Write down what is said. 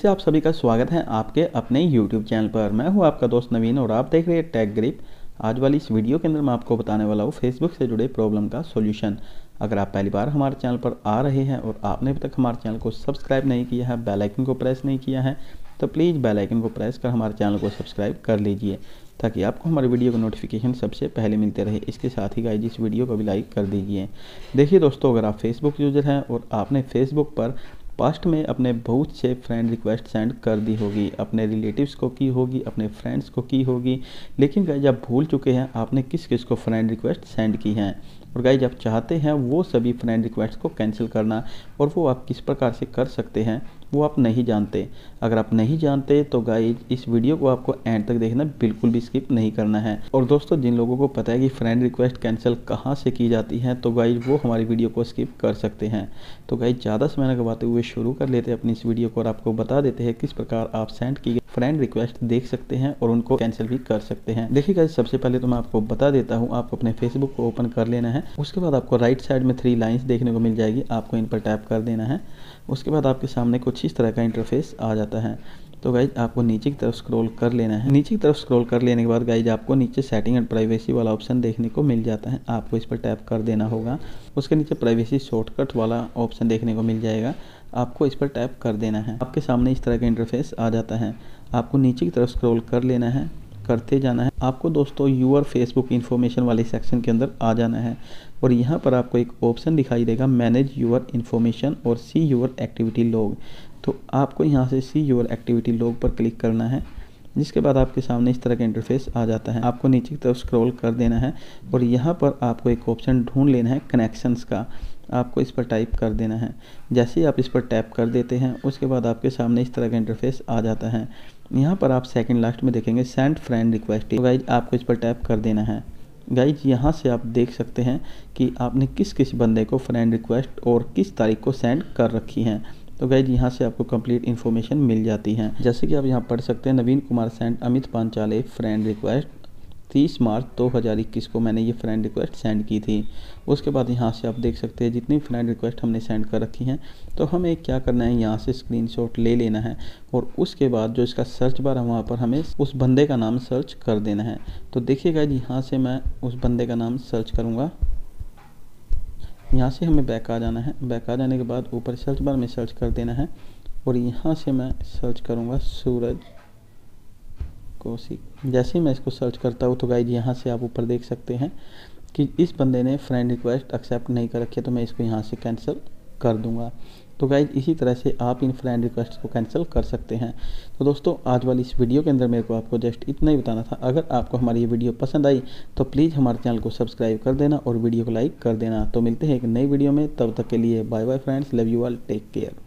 से आप सभी का स्वागत है आपके अपने YouTube चैनल पर। मैं हूं आपका दोस्त नवीन और आप देख रहे हैं टेक ग्रिप। आज वाली इस वीडियो के अंदर मैं आपको बताने वाला हूं फेसबुक से जुड़े प्रॉब्लम का सॉल्यूशन। अगर आप पहली बार हमारे चैनल पर आ रहे हैं और आपने अभी तक हमारे चैनल को सब्सक्राइब नहीं किया है, बेल आइकन को प्रेस नहीं किया है, तो प्लीज़ बेल आइकन को प्रेस कर हमारे चैनल को सब्सक्राइब कर लीजिए ताकि आपको हमारे वीडियो का नोटिफिकेशन सबसे पहले मिलते रहे। इसके साथ ही गाइस इस वीडियो को भी लाइक कर दीजिए। देखिए दोस्तों, अगर आप फेसबुक यूज़र हैं और आपने फेसबुक पर पास्ट में अपने बहुत से फ्रेंड रिक्वेस्ट सेंड कर दी होगी, अपने रिलेटिव्स को की होगी, अपने फ्रेंड्स को की होगी, लेकिन गाइज आप भूल चुके हैं आपने किस किस को फ्रेंड रिक्वेस्ट सेंड की हैं। और गाइज आप चाहते हैं वो सभी फ्रेंड रिक्वेस्ट को कैंसिल करना, और वो आप किस प्रकार से कर सकते हैं वो आप नहीं जानते। अगर आप नहीं जानते तो गाइज इस वीडियो को आपको एंड तक देखना, बिल्कुल भी स्किप नहीं करना है। और दोस्तों, जिन लोगों को पता है कि फ्रेंड रिक्वेस्ट कैंसिल कहाँ से की जाती है तो गाइज वो हमारी वीडियो को स्किप कर सकते हैं। तो गाइज ज़्यादा समय न गवाते हुए शुरू कर लेते हैं अपनी इस वीडियो को और आपको बता देते हैं किस प्रकार आप सेंड की गई फ्रेंड रिक्वेस्ट देख सकते हैं और उनको कैंसिल भी कर सकते हैं। देखिए गाइज, सबसे पहले तो मैं आपको बता देता हूँ, आपको अपने फेसबुक को ओपन कर लेना है। उसके बाद आपको राइट साइड में 3 लाइन्स देखने को मिल जाएगी, आपको इन पर टैप कर देना है। उसके बाद आपके सामने कुछ इस तरह का इंटरफेस आ जाता है। तो गाइज आपको नीचे की तरफ स्क्रॉल कर लेना है। नीचे की तरफ स्क्रॉल कर लेने के बाद गाइज आपको नीचे सेटिंग एंड प्राइवेसी वाला ऑप्शन देखने को मिल जाता है, आपको इस पर टैप कर देना होगा। उसके नीचे प्राइवेसी शॉर्टकट वाला ऑप्शन देखने को मिल जाएगा, आपको इस पर टैप कर देना है। आपके सामने इस तरह का इंटरफेस आ जाता है, आपको नीचे की तरफ स्क्रॉल कर लेना है, करते जाना है। आपको दोस्तों यूर फेसबुक इन्फॉर्मेशन वाले सेक्शन के अंदर आ जाना है और यहाँ पर आपको एक ऑप्शन दिखाई देगा मैनेज यूर इन्फॉर्मेशन और सी यूर एक्टिविटी लॉग। तो आपको यहाँ से सी यूर एक्टिविटी लॉग पर क्लिक करना है, जिसके बाद आपके सामने इस तरह का इंटरफेस आ जाता है। आपको नीचे की तरफ स्क्रॉल कर देना है और यहाँ पर आपको एक ऑप्शन ढूंढ लेना है कनेक्शंस का, आपको इस पर टाइप कर देना है। जैसे ही आप इस पर टैप कर देते हैं उसके बाद आपके सामने इस तरह का इंटरफेस आ जाता है। यहाँ पर आप सेकंड लास्ट में देखेंगे सेंड फ्रेंड रिक्वेस्ट। तो गाइज आपको इस पर टैप कर देना है। गाइज यहाँ से आप देख सकते हैं कि आपने किस किस बंदे को फ्रेंड रिक्वेस्ट और किस तारीख को सेंड कर रखी हैं। तो गाइज यहाँ से आपको कंप्लीट इन्फॉर्मेशन मिल जाती है। जैसे कि आप यहाँ पढ़ सकते हैं, Naveen Kumar send Amit Panchale friend request 30 March 2021 को मैंने ये फ्रेंड रिक्वेस्ट सेंड की थी। उसके बाद यहाँ से आप देख सकते हैं जितनी फ्रेंड रिक्वेस्ट हमने सेंड कर रखी हैं। तो हमें क्या करना है, यहाँ से स्क्रीनशॉट ले लेना है और उसके बाद जो इसका सर्च बार है वहाँ पर हमें उस बंदे का नाम सर्च कर देना है। तो देखिएगा यहाँ से मैं उस बंदे का नाम सर्च करूँगा। यहाँ से हमें बैक आ जाना है, बैक आ जाने के बाद ऊपर सर्च बार में सर्च कर देना है और यहाँ से मैं सर्च करूँगा सूरज कौशिक। जैसे ही मैं इसको सर्च करता हूँ तो गाइज यहाँ से आप ऊपर देख सकते हैं कि इस बंदे ने फ्रेंड रिक्वेस्ट एक्सेप्ट नहीं कर रखी है, तो मैं इसको यहाँ से कैंसिल कर दूँगा। तो गाइज इसी तरह से आप इन फ्रेंड रिक्वेस्ट को कैंसिल कर सकते हैं। तो दोस्तों, आज वाली इस वीडियो के अंदर मेरे को आपको जस्ट इतना ही बताना था। अगर आपको हमारी ये वीडियो पसंद आई तो प्लीज़ हमारे चैनल को सब्सक्राइब कर देना और वीडियो को लाइक कर देना। तो मिलते हैं एक नई वीडियो में, तब तक के लिए bye bye friends, love you all, take care.